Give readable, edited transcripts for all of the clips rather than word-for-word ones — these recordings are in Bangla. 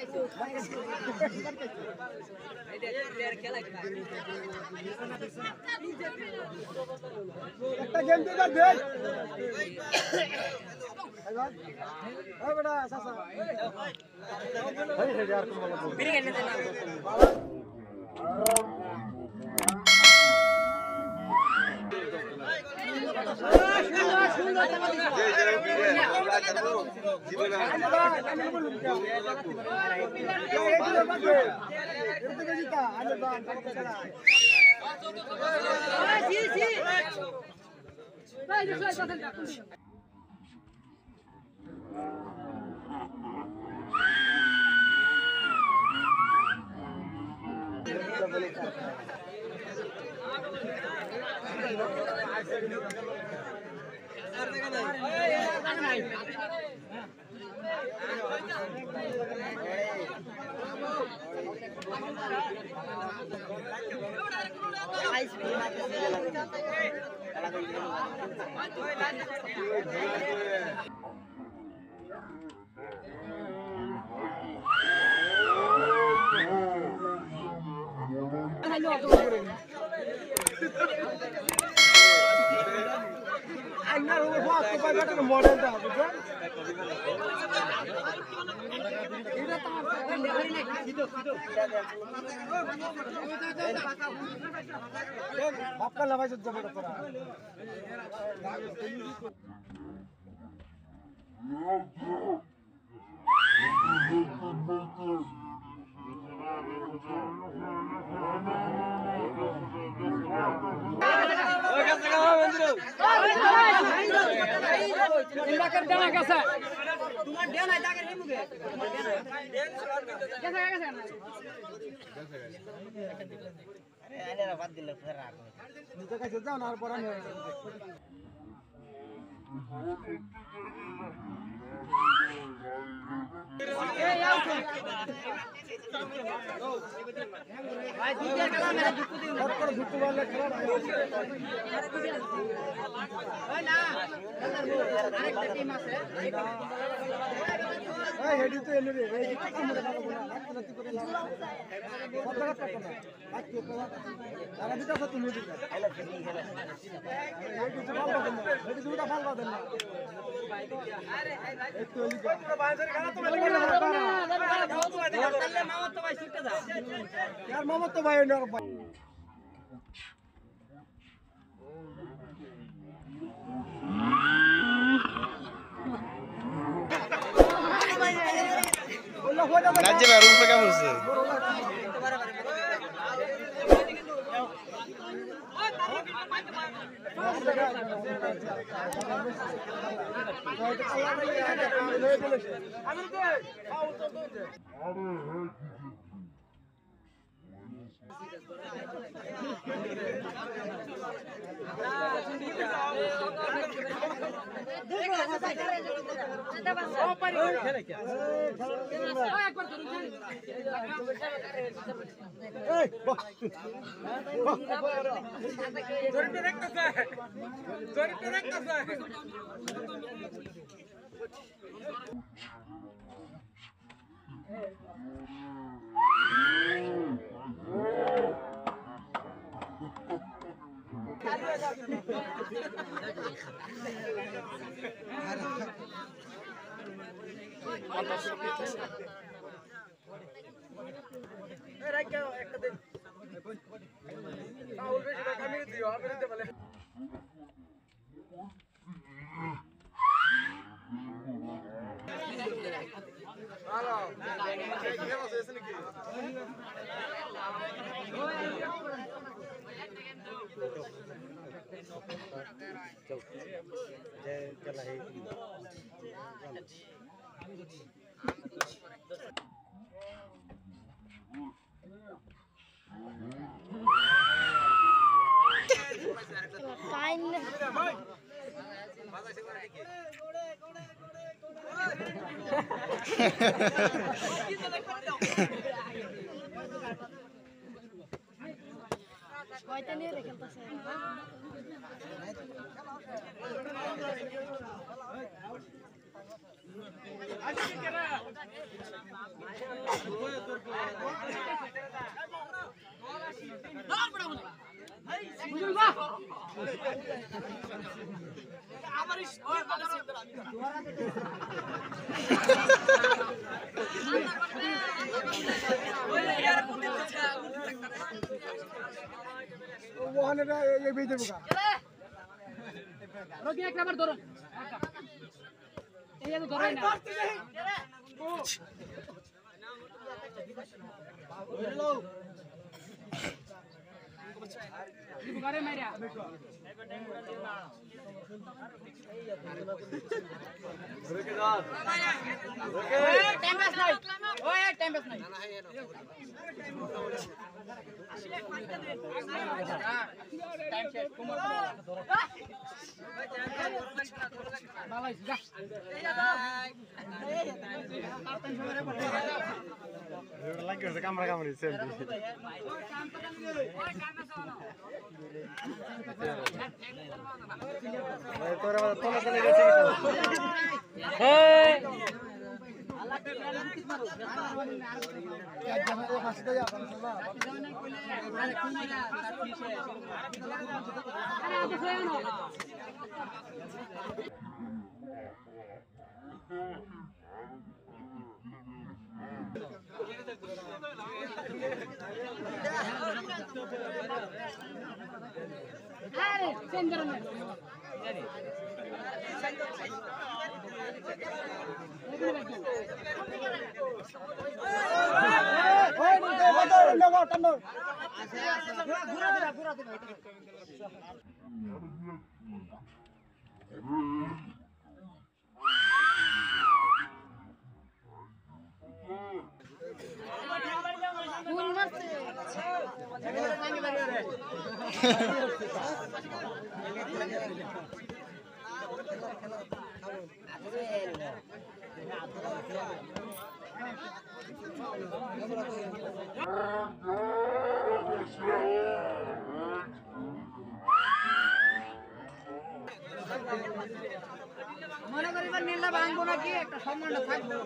একটা গেম দিয়ে দে এই বেটা সাসা এই यार तुम बोलो बिरी करने देना मॉडल था आपका लवाई से जब पड़ा देना कैसा तुम्हारा देना है जाकर नहीं मुझे कैसा कैसा अरे आने ना बात दिल फिर रात में नीचे कैसे जाओ ना पड़ा नहीं भाई दूसरे कला मेरा दुक्कू दे और पर दुक्कू वाला खड़ा भाई ना अरे टीम আছে এই হেডি তো এনে রে এই কি মনে না বলা রাখতে করে না সব জায়গা কাটো না আজকে তো আরে দিতা তো তুমি দিতা হেলা খেলি হেলা হেডি তো ভালো দেন না হেডি দুটা ভালো দেন না আরে এই তো এলি পুরো বাজারে খানা তো বলে তাহলে মামা তো ভাই ছুটে যা यार मामा तो भाई ना भाई राज्य में रूम पे क्या होता है রোগী এক নাম্বার ধরুন এই যে ধরেই না ঘরে মাইরা টাইম পাস নাই ওই টাইম পাস নাই টাইম শেষ কুমার ভালো হইছে যা লাগে ওটা ক্যামেরা ক্যামেরা সেলফি তোরা তোলা চলে গেছে এই আরে সেন্টার মে মনে করিবার নীলা ভাঙবো নাকি একটা সম্মানটা থাকবো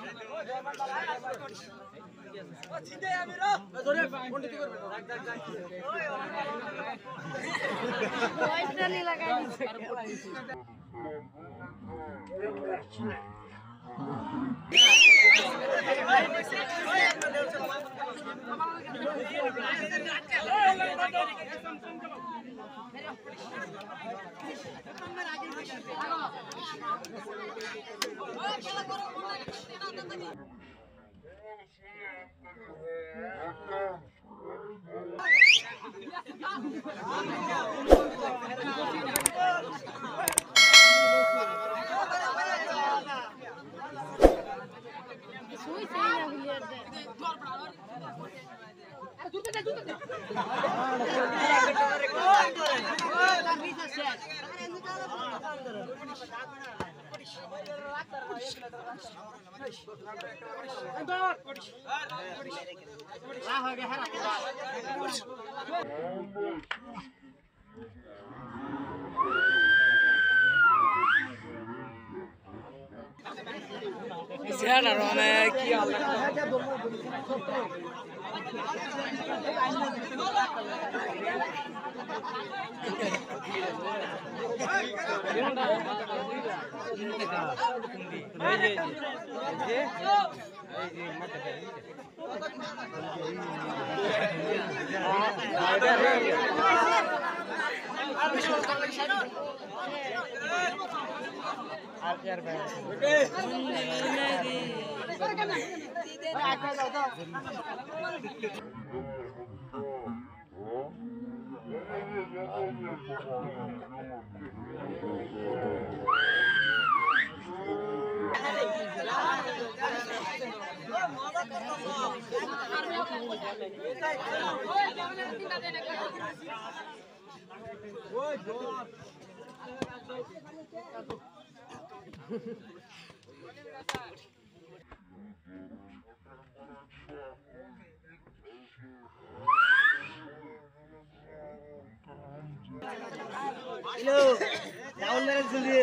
Hello, down there is the.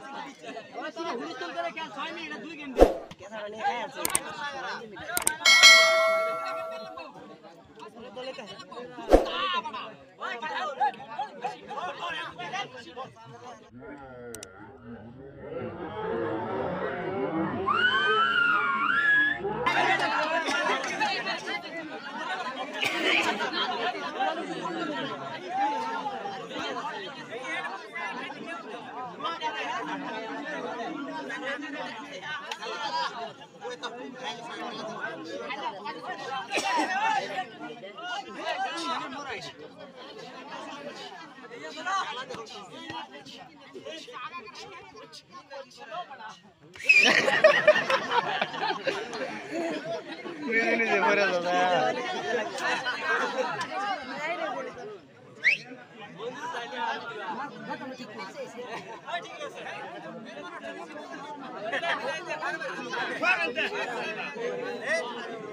ওই তোরা হুলস্থুল করে খেল 6 minute 2 game Kita ni kan. নিজে পড়ে দাদা ঠিক আছে